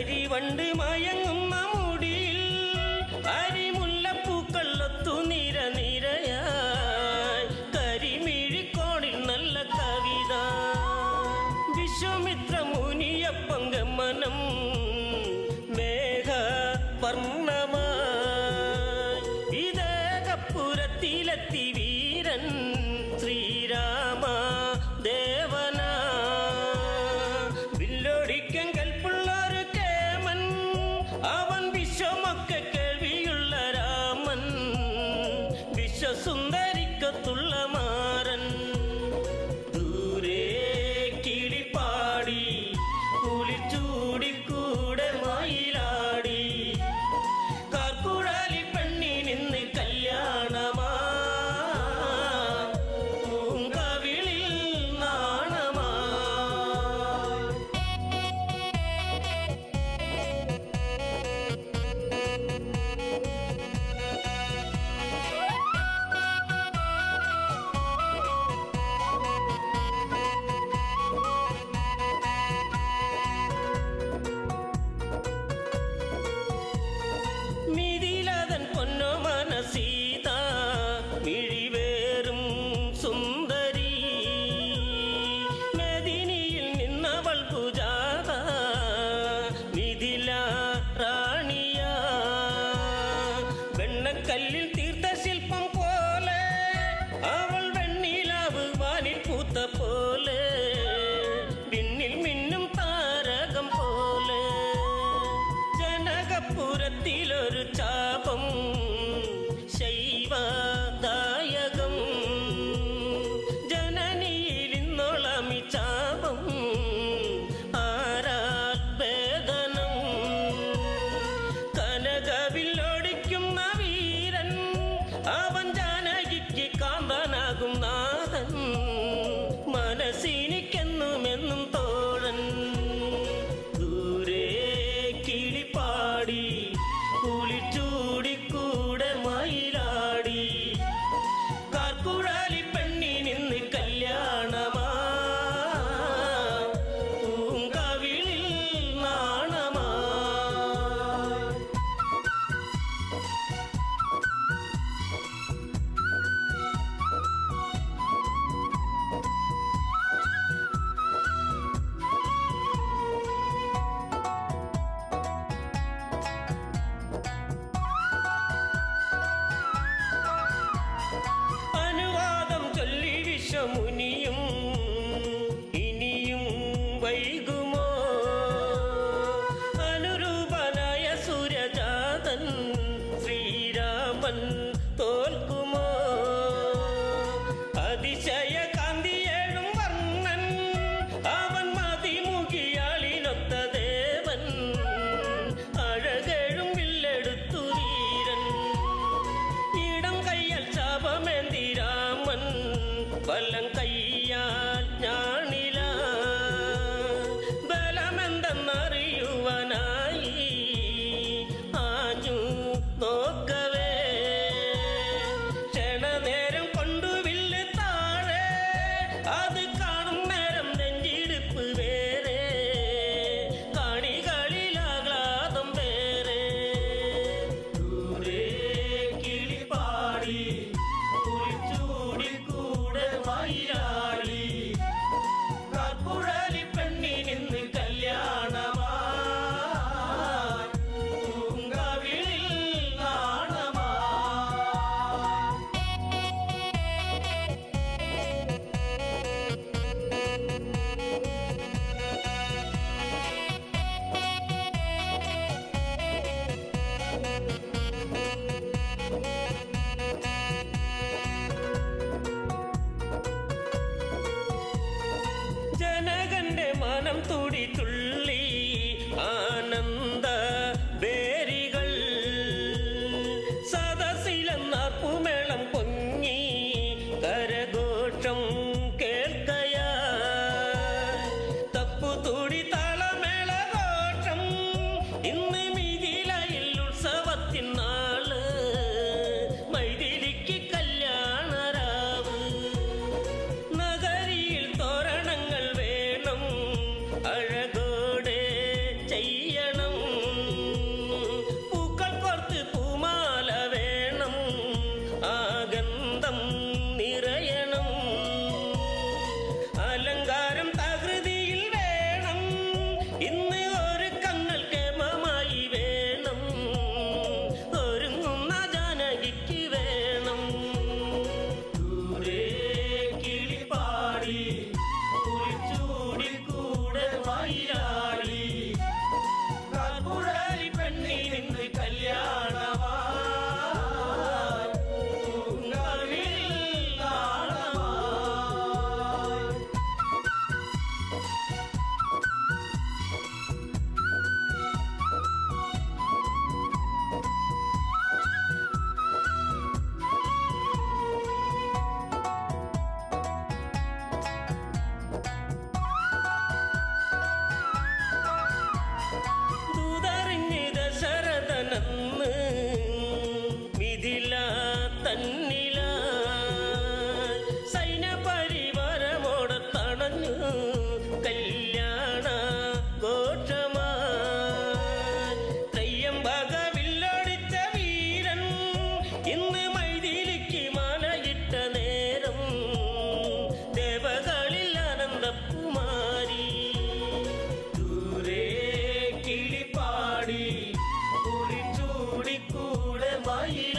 കരിവണ്ട് മയങ്ങുന്ന മുടിയിൽ അരിമുല്ലപ്പൂക്കളൊത്തു നിര നിരയായി കരിമിഴിക്കോണിൽ നല്ല കവിത വിശ്വാമിത്ര മുനിയപ്പം ഗമനം മേഘ വർണ്ണമായി ഇതേകപ്പുരത്തിലെത്തി വീരൻ ശ്രീരാമ ദേവന വില്ലൊടിക്കൻ കൽപ്പുള്ളൊരു കേമൻ അവൻ വിശ്വമൊക്കെ കേൾവിയുള്ള രാമൻ വിശ്വസുന്ദരിക്കത്തുള്ള മാരൻ ദൂരെ കിളിപ്പാടി കുളിച്ചൂടിക്കൂടെ മയിലാടി കാർക്കുഴലി പെണ്ണി നിന്ന് കല്യാണമാ പൂങ്കവിളിൽ നാണമാ മിഥിലതൻ പൊന്നോമന സീത മിഴിവേറും സുന്ദരി മെദിനിയിൽ നിന്നവൾ പൂജാത മിഥില റാണിയ വെണ്ണക്കല്ലിൽ തീർത്ത ശില്പം പോലെ അവൾ വെണ്ണിലാവ് വാനിൽ പൂത്ത പോലെ പിന്നിൽ മിന്നും താരകം പോലെ ജനകപുരത്തിലൊരു ചാപം ശൈവദായകം ജനനിയിൽ ഇന്നോളമി ചാപം ആരാൽ വേദനം കനകവില്ലൊടിക്കുന്ന വീരൻ അവൻ ജാനകിക്ക് കാന്തനാകും നാഥൻ മനസ്സിനിക്കെന്നുമെന്നും തോഴൻ ദൂരെ കിളിപ്പാടി കുളിച്ചൂടിക്കൂടെ മയിലാടി കാർക്കുഴലി പെണ്ണി നിന്ന് കല്യാണമാ പൂങ്കവിളിൽ നാണമാ അനുവാദം ചൊല്ലി വിശ്വമുനിയും ഇനിയും വൈകുമോ അനുരൂപനായ സൂര്യജാതൻ ശ്രീരാമൻ തോൽക്കുമോ അതിശയ കാന്തിയേഴും വർണ്ണൻ അവൻ മതിമുകിയാളിനൊത്ത ദേവൻ അഴകേഴും വില്ലെടുത്തു വീരൻ ഇടം കയ്യാൽ ശാപമേന്തി രാമൻ വലം കയ്യാൽ ഞാണില ബലമെന്തെന്നറിയുവാനായി ആഞ്ഞു നോക്കവേ ആയി